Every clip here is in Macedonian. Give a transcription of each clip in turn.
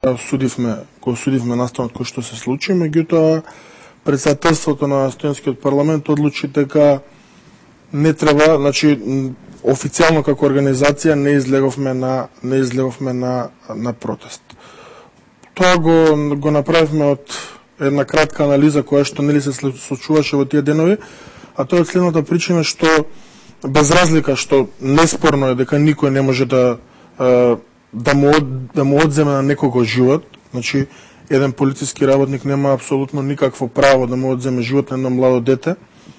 судивме настанот кој што се случи, меѓутоа председателството на студентскиот парламент одлучи дека не треба, значи официјално како организација не излеговме на протест. Тоа го направивме од една кратка анализа која што нели се случуваше во тие денови, а тоа е од следната причина што без разлика што неспорно е дека никој не може да му одземе на некого живот, значи еден полициски работник нема апсолутно никакво право да му одземе живот на едно младо дете,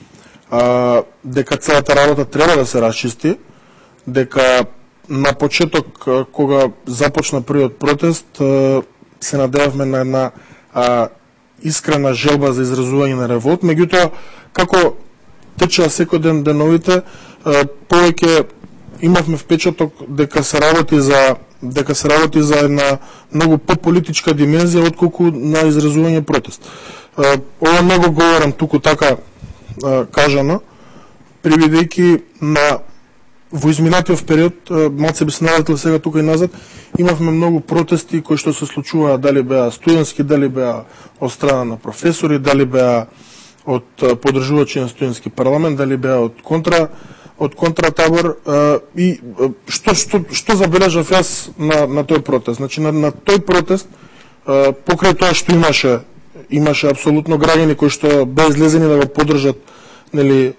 дека целата работа треба да се расчисти, дека на почеток кога започна првиот протест се надевавме на една искрена желба за изразување на револт, меѓутоа како течеа секој ден деновите, повеќе имавме впечаток дека се работи за една многу пополитичка димензија отколку на изразување протест. Ова не го говорам туку така кажано, привидејќи на во изминатиот период, малце би се навратил сега тука и назад, имавме многу протести кои што се случуваа, дали беа студентски, дали беа од страна на професори, дали беа од поддржувачи на студентски парламент, дали беа од контратабор, и што забележав јас на тој протест. Значи на тој протест, покрај тоа што имаше апсолутно граѓани кои што беа излезени да го поддржат, нели,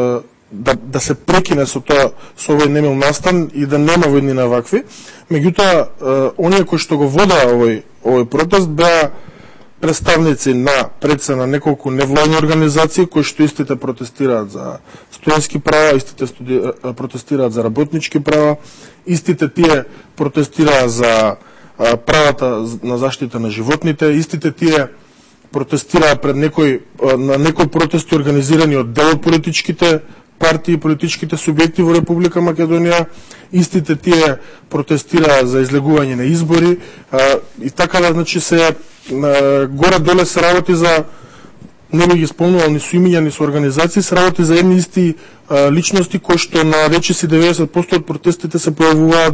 да се прекине со овој немил настан и да нема војни вакви. Меѓутоа, оние кои што го водаа овој протест беа представници на предса на неколку невладни организации кои што истите протестираат за студентски права, истите протестираат за работнички права, истите тие протестираат за правата на заштита на животните, истите тие протестираат пред некои протести организирани од дел од политичките партии и политичките субјекти во Република Македонија, истите тие протестираат за излегување на избори, и така да, значи се горе-доле се работи за, не би ги спомнувал ни со имиња, ни со организации, се работи за едни исти личности кои што на речиси 90% од протестите се појавуваат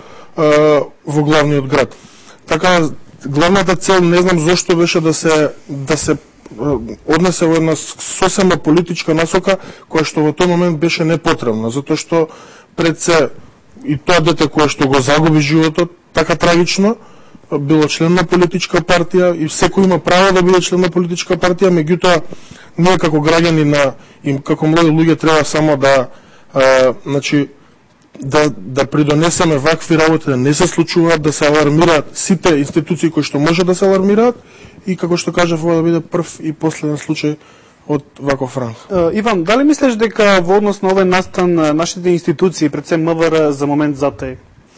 во главниот град. Така, главната цел, не знам зошто беше да се однесе во една сосема политичка насока, која што во тој момент беше непотребна, затоа што пред се и тоа дете кое што го загуби животот така трагично, било член на политичка партија и секој има право да биде член на политичка партија, меѓутоа ние како граѓани и како млади луѓе треба само да придонесеме вакви работи да не се случуваат, да се алармираат сите институции кои што може да се алармираат и како што кажав, ова да биде прв и последен случај од ваков ранг. Иван, дали мислиш дека во однос на овој настан нашите институции, пред се МВР, за момент затаи?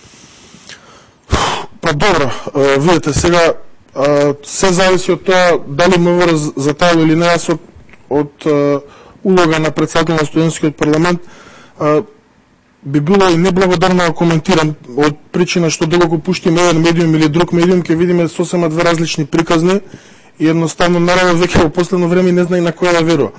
Па добро, видите, сега се зависи од тоа дали МВР затаило или не. Јас од улога на председател на студентскиот парламент би било и неблагодарно да коментирам, од причина што доколку пуштиме еден медиум или друг медиум, ќе видиме сосема две различни приказни и едноставно народот веќе во последно време не знае на која да верува.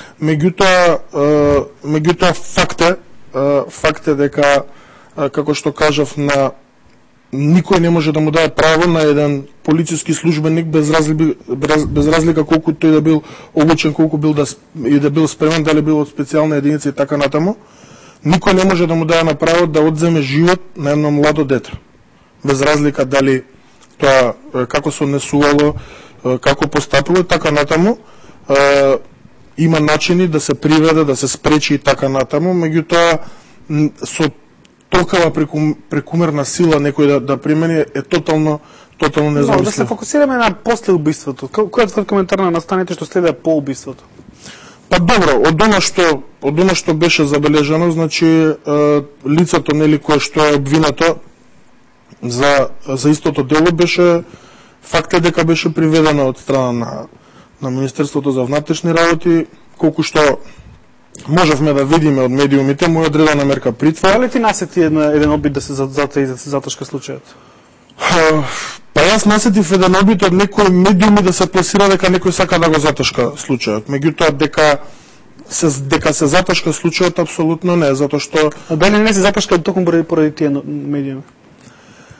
Меѓутоа факт е дека, како што кажав, никој не може да му даде право на еден полициски службеник без разлика колку тој да бил обучен, колку бил да бил спремен, дали бил од специјална единица и така натаму. Никој не може да му даде на право да одземе живот на едно младо дете. Без разлика дали тоа како се однесувало, како постапило и така натаму. Има начини да се приведе, да се спречи и така натаму, меѓутоа со толкова прекумерна сила некој да примени е тотално незамислимо. Да се фокусираме на после убиството. Кој е твојот коментар на настаните што следеа по убиството? Па добро, од она што беше забележано, значи лицето нели кое што е обвинато за истото дело беше факт е дека беше приведено од страна на Министерството за внатрешни работи, колку што можевме да видиме од медиумите, му е одредена мерка притвор. Дали ти насети еден обид да се затаи и да се затошка случајот? Па јас насетив еден обид од некои медиуми да се пласира дека некој сака да го затошка случајот. Меѓутоа дека се затошка случајот апсолутно не, затоа што... А дали не се затошка токму поради тие медиуми?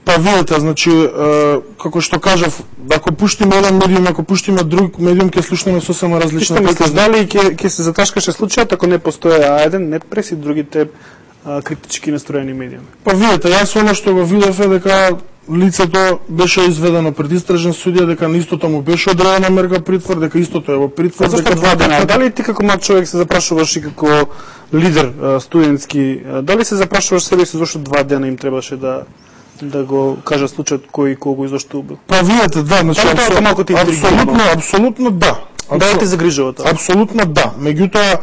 Па видите, значи, како што кажав, ако пуштиме еден медиум, ако пуштиме друг медиум, ќе слушнеме сосема различна Што мислиш, дали ќе се заташкаше случајот ако не постои еден Нетпрес и другите критички настроени медиуми? Па видите, јас оно што го видов е дека лицето беше изведено пред истражен судија, дека на истото му беше одредена мерка притвор, дека истото е во притвор. Зашто дека 2 дена? Дали ти како млад човек се запрашуваш и како лидер студентски, дали се запрашуваш себе си зашто 2 дена им требаше да го кажа случајот кој кого и зашто убил? Па видите, да, значи апсолутно да. Дали те загрижува тоа? Апсолутно да. Меѓутоа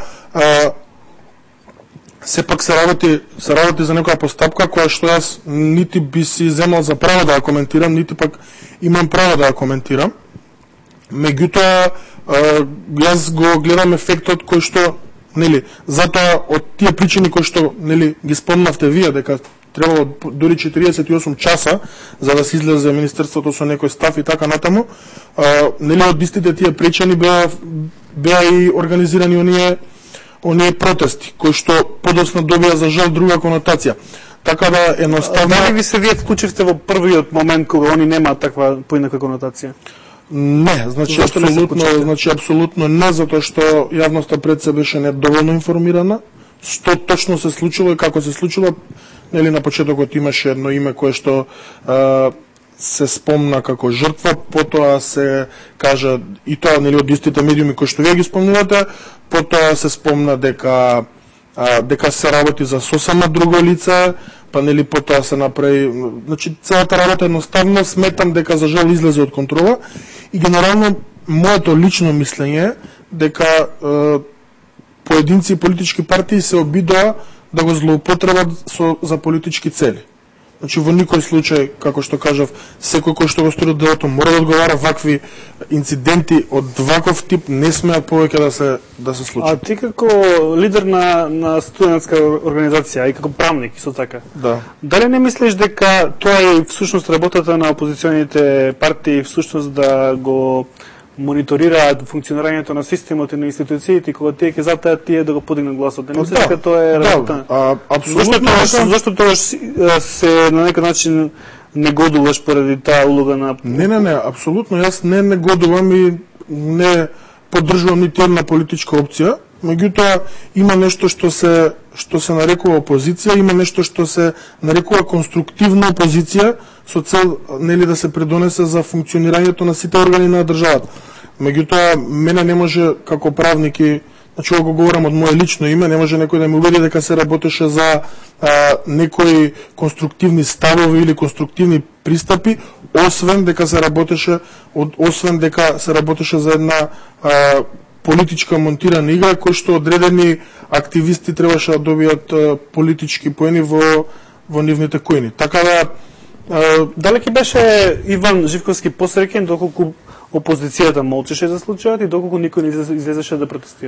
сепак се работи за некоја постапка која што јас нити би си земал за право да ја коментирам, нити пак имам право да ја коментирам. Меѓутоа јас го гледам ефектот кој што, нели, затоа од тие причини кои што, нели, ги спомнавте вие дека требало дури 48 часа за да се излезе Министерството со некој став и така натаму, нели, од истите тие причини беа и организирани оние протести, кои што подоцна добија за жал друга конотација. Така да едноставно... Дали ви се вие вклучивте во првиот момент кога они немаат таква поинака конотација? Не, значи апсолутно не, затоа што јавноста пред се беше недоволно информирана, што точно се случило и како се случило. Нели, на почетокот имаше едно име кое што се спомна како жртва, потоа се кажа и тоа, нели, од истите медиуми кои што вие ги спомнувате, потоа се спомна дека се работи за сосема друго лице, па нели потоа се направи, значи целата работа едноставно сметам дека за жал излезе од контрола и генерално моето лично мислење дека поединци и политички партии се обидоа да го злоупотребат за политички цели. Значи во никој случај, како што кажав, секој кој што го стори делото мора да одговара. Вакви инциденти од ваков тип не смеат повеќе да се случат. А ти како лидер на студентска организација и како правник исто така, да, дали не мислиш дека тоа е всушност работата на опозиционите партии, всушност да го мониторираат функционирањето на системот и на институциите, кога тие ќе затаат тие да го подигнат гласот? Не мислиш дека тоа е работа? Апсолутно. Зашто тоа се на некој начин негодуваш поради таа улога на... Не, апсолутно, јас не негодувам и не поддржувам нити една политичка опција, меѓутоа има нешто што се нарекува опозиција, има нешто што се нарекува конструктивна опозиција со цел, нели, да се предонесе за функционирањето на сите органи на државата. Меѓутоа мене не може како правник и, значи го говорам од мое лично име, не може некој да ме убеди дека се работеше за некои конструктивни ставови или конструктивни пристапи, освен дека се работеше за една политичка монтирана игра, кој што одредени активисти требаше да добијат политички поени во нивните којни. Така да дали ќе беше Иван Живковски посреќен доколку опозицијата молчеше за случајот и доколку никој не излезеше да протестира?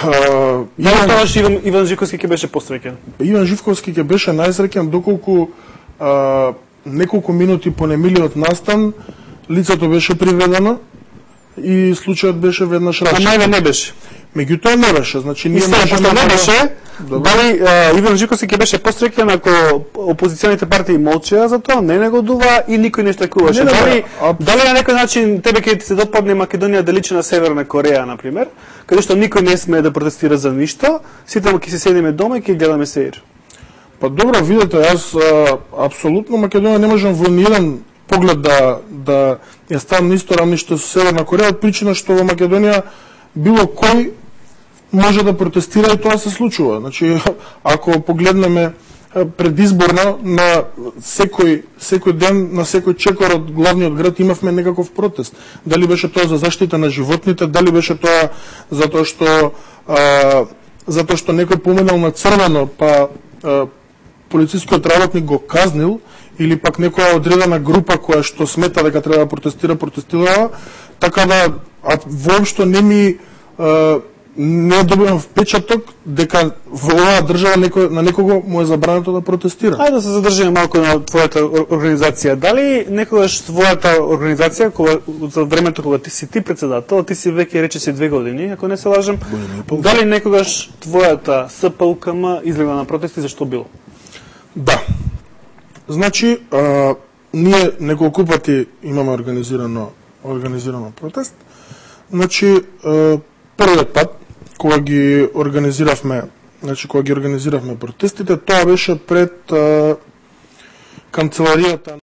Иван Живковски ќе беше посреќен? Иван Живковски ќе беше најсреќен доколку неколку минути по немилиот настан лицето беше приведено и случајот беше веднаш рашен. А најве не беше? Меѓутоа не беше, значи ние можеме не беше. Дали Иван Живковски ќе беше посреќен ако опозиционите партии молчеа за тоа, не негодува и никој не штекуваше? Дали на некој начин тебе ќе ти се допадне Македонија да личи на Северна Кореја, например, каде што никој не смее да протестира за ништо, сите ќе се седиме дома и ќе гледаме сеир? Па добро, видете, јас апсолутно Македонија не можам во ниеден поглед да ја ставам на исто рамниште со Северна Кореја, од причина што во Македонија било кој може да протестира и тоа се случува. Значи, ако погледнеме предизборно на секој ден, на секој чекор од главниот град имавме некаков протест. Дали беше тоа за заштита на животните, дали беше тоа затоа што некој поменал на црвено, па полицискиот работник го казнил, или пак некоја одредена група која што смета дека треба да протестира, така да воопшто не добивам впечаток дека во оваа држава на некого му е забрането да протестира. Ајде да се задржиме малку на твојата организација. Дали некогаш твојата организација, за времето кога ти си председател, ти си веќе речиси 2 години, ако не се лажам, дали некогаш твојата СПУКМ излегла на протести, зашто било? Да. Значи, ние неколку пати имаме организирано протест. Значи, првиот пат, кога ги организиравме протестите, тоа беше пред канцеларијата